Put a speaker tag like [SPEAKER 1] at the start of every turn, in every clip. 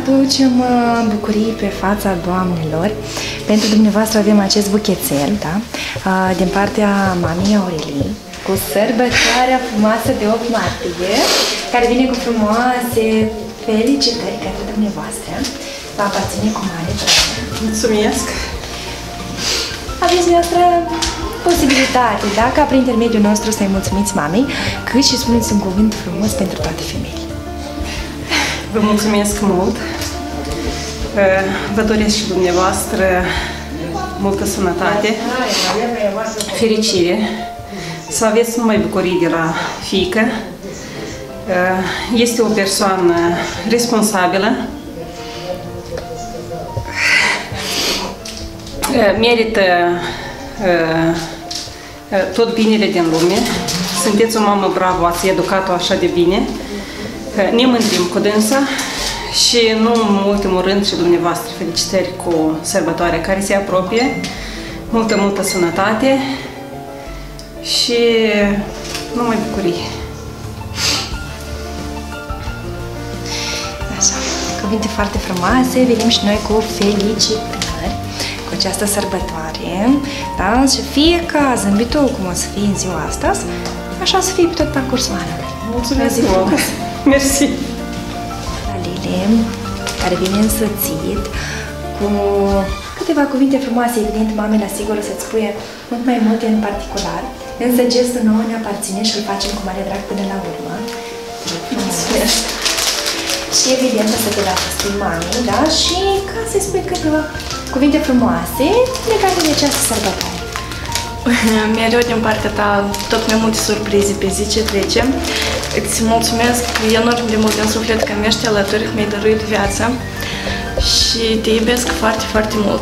[SPEAKER 1] aducem bucurii pe fața doamnelor. Pentru dumneavoastră avem acest buchețel, da? Din partea mamei Aurelii, cu sărbătoarea frumoasă de 8 martie, care vine cu frumoase felicitări către dumneavoastră. Va aparține cu mare drag.
[SPEAKER 2] Mulțumesc!
[SPEAKER 1] Aveți dumneavoastră posibilitate, da? Ca prin intermediul nostru să-i mulțumiți mamei, cât și spuneți un cuvânt frumos pentru toate femeile.
[SPEAKER 2] Vă mulțumesc mult! Vă doresc și dumneavoastră multă sănătate, fericire, să aveți numai bucurii de la fiică. Este o persoană responsabilă, merită tot binele din lume. Sunteți o mamă bravă, ați educat-o așa de bine. Ne mândrim cu dânsa și nu în ultimul rând și dumneavoastră felicitări cu sărbătoarea care se apropie. Multă sănătate și numai bucurie.
[SPEAKER 1] Așa, cuvinte foarte frumoase, venim și noi cu felicitări cu această sărbătoare, da? Și fie ca zâmbitul cum o să fie în ziua asta, așa o să fie pe tot parcursul anului.
[SPEAKER 2] Mulțumesc mult! Mersi!
[SPEAKER 1] Lile, care vine însoțit cu câteva cuvinte frumoase, evident, mamele asigură să-ți spune mult mai multe în particular, însă gestul nouă ne aparține și îl facem cu mare drag până la urmă. Mulțumesc! Și evident o să te lasă spui mamei, da? Și ca să-i spui câteva cuvinte frumoase legate de această sărbătoare.
[SPEAKER 3] Mereu din partea ta tot mai multe surprize pe zi ce trece. Îți mulțumesc enorm de mult din suflet că mi-ești alături, că mi-ai dăruit viața și te iubesc foarte mult.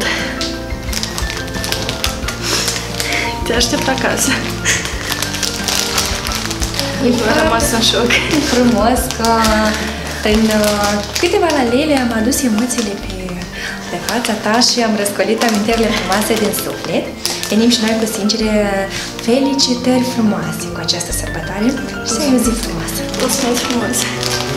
[SPEAKER 3] Te aștept acasă. Am rămas în șoc.
[SPEAKER 1] Frumos că în câteva lalele am adus emoțiile pe fața ta și am răscolit amintirile frumoase din suflet. Venim și noi cu sincere felicitări frumoase cu această sărbătoare și să ai o zi frumoasă.
[SPEAKER 3] Mulțumesc frumos!